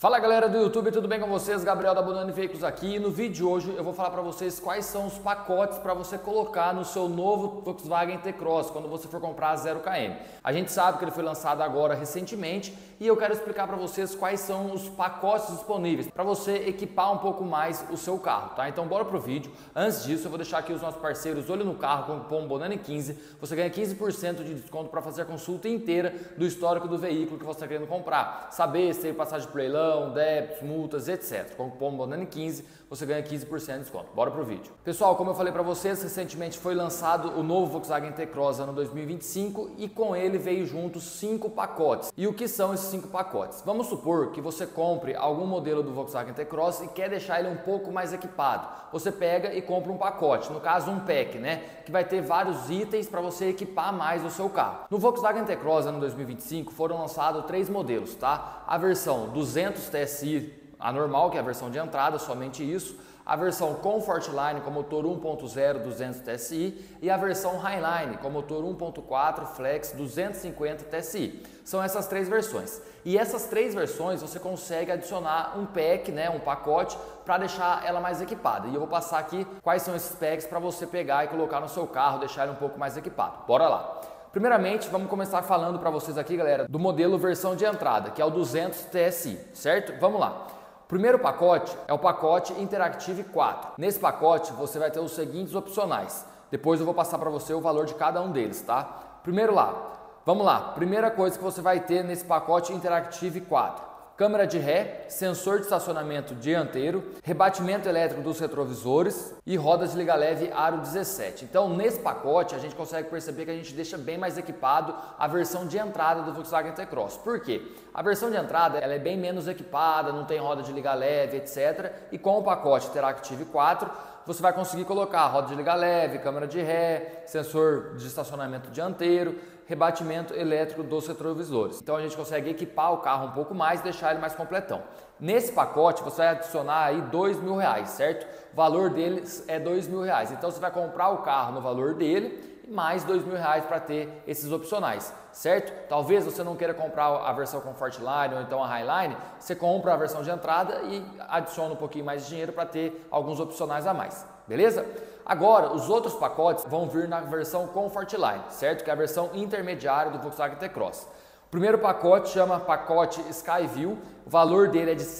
Fala galera do YouTube, tudo bem com vocês? Gabriel da Bonani Veículos aqui e no vídeo de hoje eu vou falar para vocês quais são os pacotes para você colocar no seu novo Volkswagen T-Cross quando você for comprar 0 km. A gente sabe que ele foi lançado agora recentemente e eu quero explicar para vocês quais são os pacotes disponíveis para você equipar um pouco mais o seu carro, tá? Então bora pro vídeo. Antes disso eu vou deixar aqui os nossos parceiros Olho no Carro com o cupom Bonani15, você ganha 15% de desconto para fazer a consulta inteira do histórico do veículo que você está querendo comprar, saber se teve passagem por leilão, débitos, multas, etc. Com o cupom Bonani15 você ganha 15% de desconto. Bora pro vídeo. Pessoal, como eu falei para vocês, recentemente foi lançado o novo Volkswagen T-Cross ano 2025 e com ele veio junto 5 pacotes. E o que são esses 5 pacotes? Vamos supor que você compre algum modelo do Volkswagen T-Cross e quer deixar ele um pouco mais equipado. Você pega e compra um pacote, no caso um pack, né? Que vai ter vários itens para você equipar mais o seu carro. No Volkswagen T-Cross ano 2025 foram lançados 3 modelos, tá? A versão 200 TSI, a normal, que é a versão de entrada, somente isso. A versão Comfortline com motor 1.0 200 TSI e a versão Highline com motor 1.4 Flex 250 TSI. São essas 3 versões. E essas 3 versões você consegue adicionar um pack, né, um pacote, para deixar ela mais equipada. E eu vou passar aqui quais são esses packs para você pegar e colocar no seu carro, deixar ele um pouco mais equipado. Bora lá! Primeiramente, vamos começar falando para vocês aqui, galera, do modelo versão de entrada, que é o 200 TSI, certo? Vamos lá. O primeiro pacote é o pacote Interactive 4. Nesse pacote você vai ter os seguintes opcionais. Depois eu vou passar para você o valor de cada um deles, tá? Primeiro lá, vamos lá. Primeira coisa que você vai ter nesse pacote Interactive 4. Câmera de ré, sensor de estacionamento dianteiro, rebatimento elétrico dos retrovisores e rodas de liga leve aro 17. Então nesse pacote a gente consegue perceber que a gente deixa bem mais equipado a versão de entrada do Volkswagen T-Cross. Por quê? A versão de entrada ela é bem menos equipada, não tem roda de liga leve, etc. E com o pacote Interactive 4 você vai conseguir colocar roda de liga leve, câmera de ré, sensor de estacionamento dianteiro, rebatimento elétrico dos retrovisores. Então a gente consegue equipar o carro um pouco mais e deixar ele mais completão. Nesse pacote você vai adicionar aí R$2.000, certo? O valor deles é R$2.000. Então você vai comprar o carro no valor dele e mais R$2.000 para ter esses opcionais, certo? Talvez você não queira comprar a versão Comfortline ou então a Highline, você compra a versão de entrada e adiciona um pouquinho mais de dinheiro para ter alguns opcionais a mais, beleza? Agora, os outros pacotes vão vir na versão Comfortline, certo? Que é a versão intermediária do Volkswagen T-Cross. O primeiro pacote chama pacote Skyview, o valor dele é de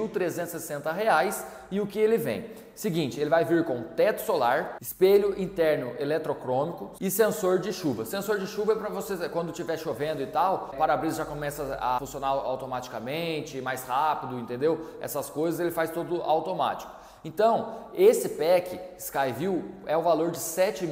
R$7.360 e o que ele vem? Seguinte, ele vai vir com teto solar, espelho interno eletrocrômico e sensor de chuva. Sensor de chuva é para você, quando estiver chovendo e tal, o para-brisa já começa a funcionar automaticamente, mais rápido, entendeu? Essas coisas ele faz tudo automático. Então, esse pack Skyview é o valor de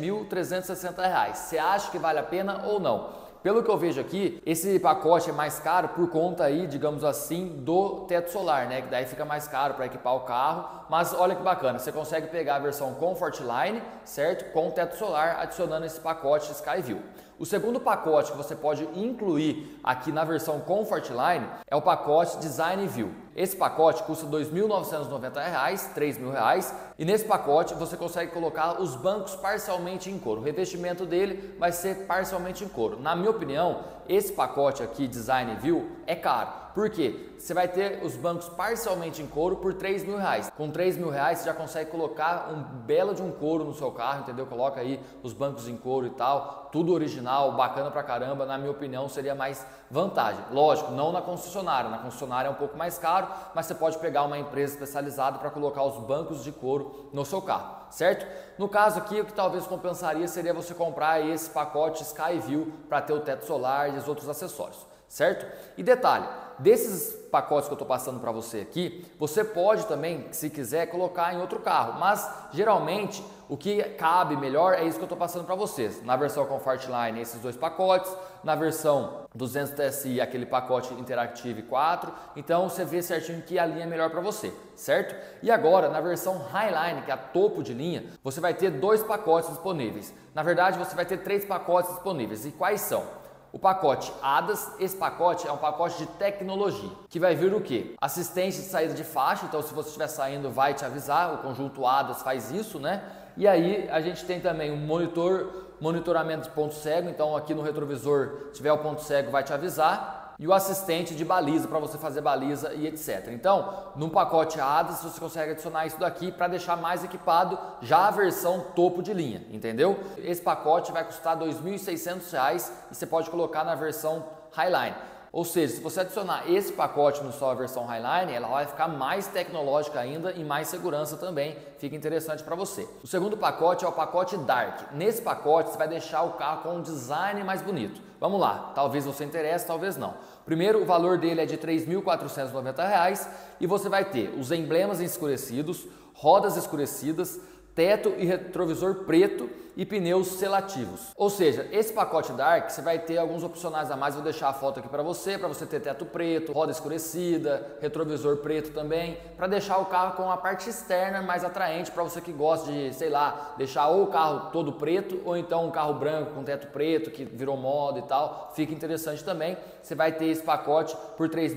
R$7.360. Você acha que vale a pena ou não? Pelo que eu vejo aqui, esse pacote é mais caro por conta aí, digamos assim, do teto solar, né? Que daí fica mais caro para equipar o carro, mas olha que bacana, você consegue pegar a versão Comfortline, certo? Com teto solar, adicionando esse pacote Skyview. O segundo pacote que você pode incluir aqui na versão Comfortline é o pacote Design View. Esse pacote custa R$2.990, R$3.000 e nesse pacote você consegue colocar os bancos parcialmente em couro. O revestimento dele vai ser parcialmente em couro. Na minha opinião, esse pacote aqui Design View é caro. Por quê? Você vai ter os bancos parcialmente em couro por R$3.000. Com R$3.000 você já consegue colocar um belo de um couro no seu carro, entendeu? Coloca aí os bancos em couro e tal, tudo original, bacana pra caramba. Na minha opinião seria mais vantagem. Lógico, não na concessionária. Na concessionária é um pouco mais caro, mas você pode pegar uma empresa especializada para colocar os bancos de couro no seu carro, certo? No caso aqui, o que talvez compensaria seria você comprar esse pacote Skyview para ter o teto solar e os outros acessórios, certo? E detalhe, desses pacotes que eu estou passando para você aqui, você pode também, se quiser, colocar em outro carro, mas geralmente o que cabe melhor é isso que eu estou passando para vocês. Na versão Comfortline, esses 2 pacotes, na versão 200 TSI, aquele pacote Interactive 4, então você vê certinho que a linha é melhor para você, certo? E agora, na versão Highline, que é a topo de linha, você vai ter 2 pacotes disponíveis. Na verdade, você vai ter 3 pacotes disponíveis. E quais são? O pacote ADAS, esse pacote é um pacote de tecnologia, que vai vir o quê? Assistente de saída de faixa, então se você estiver saindo vai te avisar, o conjunto ADAS faz isso, né? E aí a gente tem também um monitoramento de ponto cego, então aqui no retrovisor, se tiver o ponto cego vai te avisar. e o assistente de baliza para você fazer baliza e etc. Então, no pacote ADAS você consegue adicionar isso daqui para deixar mais equipado já a versão topo de linha, entendeu? Esse pacote vai custar R$ 2.600 e você pode colocar na versão Highline. Ou seja, se você adicionar esse pacote na sua versão Highline, ela vai ficar mais tecnológica ainda e mais segurança também, fica interessante para você. O segundo pacote é o pacote Dark. Nesse pacote você vai deixar o carro com um design mais bonito. Vamos lá, talvez você interesse, talvez não. Primeiro, o valor dele é de R$ 3.490 e você vai ter os emblemas escurecidos, rodas escurecidas, teto e retrovisor preto e pneus selativos. Ou seja, esse pacote Dark você vai ter alguns opcionais a mais, vou deixar a foto aqui para você ter teto preto, roda escurecida, retrovisor preto também, para deixar o carro com a parte externa mais atraente para você que gosta de, sei lá, deixar ou o carro todo preto ou então um carro branco com teto preto que virou moda e tal, fica interessante também. Você vai ter esse pacote por R$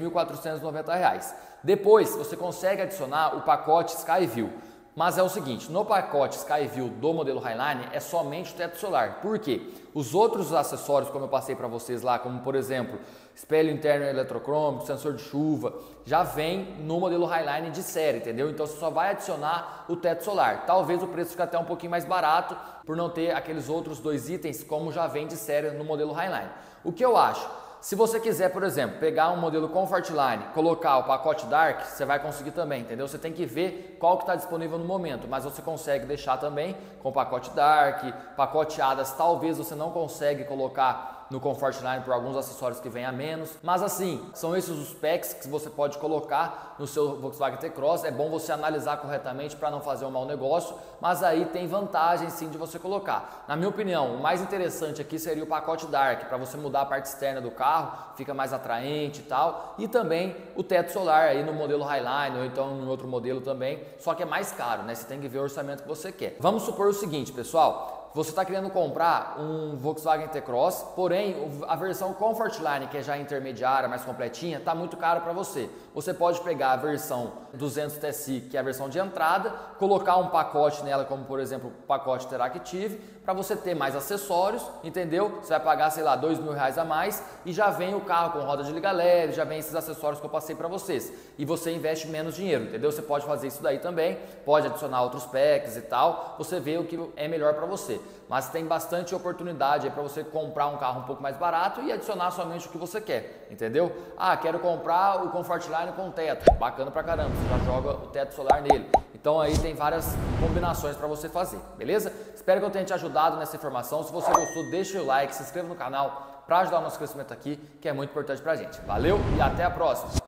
3.490. Depois você consegue adicionar o pacote Skyview. Mas é o seguinte, no pacote Skyview do modelo Highline é somente o teto solar. Por quê? Os outros acessórios, como eu passei para vocês lá, como por exemplo, espelho interno eletrocrômico, sensor de chuva, já vem no modelo Highline de série, entendeu? Então você só vai adicionar o teto solar. Talvez o preço fique até um pouquinho mais barato por não ter aqueles outros dois itens como já vem de série no modelo Highline. O que eu acho? Se você quiser, por exemplo, pegar um modelo Comfortline, colocar o pacote Dark, você vai conseguir também, entendeu? Você tem que ver qual que está disponível no momento, mas você consegue deixar também com o pacote Dark, pacote ADAS, talvez você não consegue colocar no Comfortline por alguns acessórios que vêm a menos, mas assim, são esses os specs que você pode colocar no seu Volkswagen T-Cross. É bom você analisar corretamente para não fazer um mau negócio, mas aí tem vantagem sim de você colocar. Na minha opinião, o mais interessante aqui seria o pacote Dark, para você mudar a parte externa do carro, fica mais atraente e tal, e também o teto solar aí no modelo Highline ou então em outro modelo também, só que é mais caro, né? Você tem que ver o orçamento que você quer. Vamos supor o seguinte, pessoal, você está querendo comprar um Volkswagen T-Cross, porém a versão Comfortline, que é já intermediária, mais completinha, está muito caro para você. Você pode pegar a versão 200 TSI, que é a versão de entrada, colocar um pacote nela, como por exemplo o pacote Interactive, para você ter mais acessórios, entendeu? Você vai pagar, sei lá, R$ 2.000 a mais e já vem o carro com roda de liga leve, já vem esses acessórios que eu passei para vocês. E você investe menos dinheiro, entendeu? Você pode fazer isso daí também, pode adicionar outros packs e tal, você vê o que é melhor para você. Mas tem bastante oportunidade aí para você comprar um carro um pouco mais barato e adicionar somente o que você quer, entendeu? Ah, quero comprar o Comfortline com teto, bacana pra caramba, você já joga o teto solar nele. Então aí tem várias combinações para você fazer, beleza? Espero que eu tenha te ajudado nessa informação. Se você gostou, deixa o like, se inscreva no canal para ajudar o nosso crescimento aqui, que é muito importante pra gente. Valeu e até a próxima!